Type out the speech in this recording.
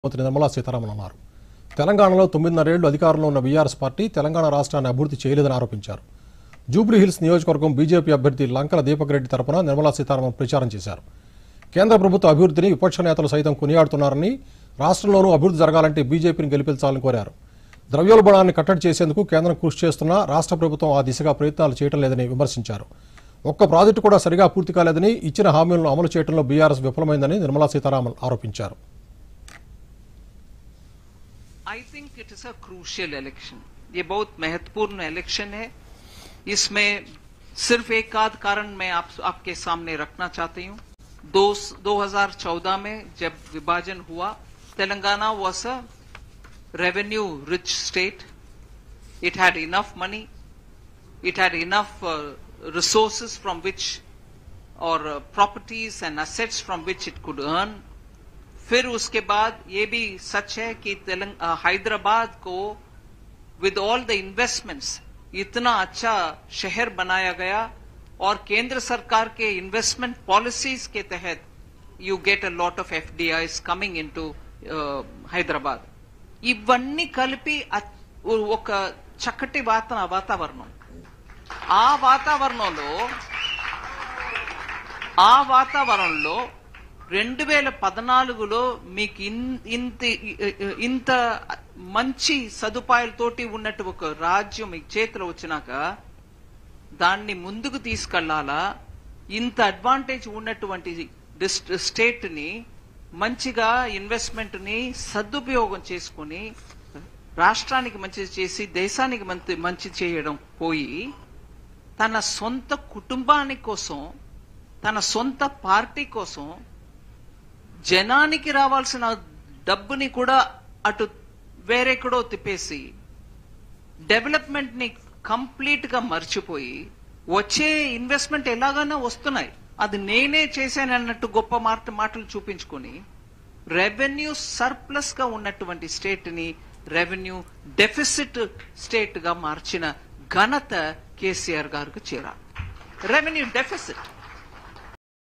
మంత్రి నిర్మలా సీతారామన్ అన్నారు. తెలంగాణలో 9.5 ఏళ్లు అధికారంలో ఉన్న బీఆర్ఎస్ పార్టీ తెలంగాణ రాష్ట్రాన్ని అభివృద్ధి చేయలేదని ఆరోపించారు. జూబ్లీ హిల్స్ నియోజకవర్గం బీజేపీ అభ్యర్థి లంకల దీపక్ రెడ్డి తరపున నిర్మలా సీతారామన్ ప్రచారం చేశారు. కేంద్ర ప్రభుత్వ అభివృద్ధిని విపక్ష నేతలు సైతం కొనియాడుతున్నారని, రాష్ట్రంలోనూ అభివృద్ధి జరగాలంటే బీజేపీని గెలిపించాలని కోరారు. ద్రవ్యోల్బణాన్ని కట్టడి చేసేందుకు కేంద్రం కృషి చేస్తున్నా రాష్ట్ర ప్రభుత్వం ఆ దిశగా ప్రయత్నాలు చేయడం లేదని విమర్శించారు. ఒక్క ప్రాజెక్టు కూడా సరిగా పూర్తి కాలేదని, ఇచ్చిన హామీలను అమలు చేయడంలో బీఆర్ఎస్ విఫలమైందని నిర్మలా సీతారామన్ ఆరోపించారు. I think it is a crucial election. ये बहुत महत्वपूर्ण इलेक्शन है. इसमें सिर्फ एक आध कारण मैं आपके सामने रखना चाहती हूँ. 2014 में जब विभाजन हुआ, Telangana was a revenue rich state. It had enough money. It had enough resources from which or properties and assets from which it could earn. फिर उसके बाद ये भी सच है कि हैदराबाद को विद ऑल द इन्वेस्टमेंट्स इतना अच्छा शहर बनाया गया और केंद्र सरकार के इन्वेस्टमेंट पॉलिसीज के तहत you get a lot of FDIs coming into Hyderabad. ఇవన్నీ కలిపి ఒక చక్కటి వాతావరణం. ఆ వాతావరణంలో 2014లో మీకు ఇంత మంచి సదుపాయాలతోటి ఉన్నట్టు ఒక రాజ్యం మీ చేతిలో వచ్చినాక దాన్ని ముందుకు తీసుకెళ్లాలా, ఇంత అడ్వాంటేజ్ ఉన్నటువంటి స్టేట్ ని మంచిగా ఇన్వెస్ట్మెంట్ ని సదుపయోగం చేసుకుని రాష్ట్రానికి మంచి చేసి దేశానికి మంచి చేయడం పోయి తన సొంత కుటుంబాని కోసం, తన సొంత పార్టీ కోసం జనానికి రావాల్సిన డబ్బుని కూడా అటు వేరెక్కడో తిప్పేసి డెవలప్మెంట్ ని కంప్లీట్ గా మర్చిపోయి వచ్చే ఇన్వెస్ట్మెంట్ ఎలాగైనా వస్తున్నాయి, అది నేనే చేశానన్నట్టు గొప్ప మాటలు చూపించుకొని రెవెన్యూ సర్ప్లస్ గా ఉన్నటువంటి స్టేట్ ని రెవెన్యూ డెఫిసిట్ స్టేట్ గా మార్చిన ఘనత కేసీఆర్ గారికి చేరాలి. Revenue deficit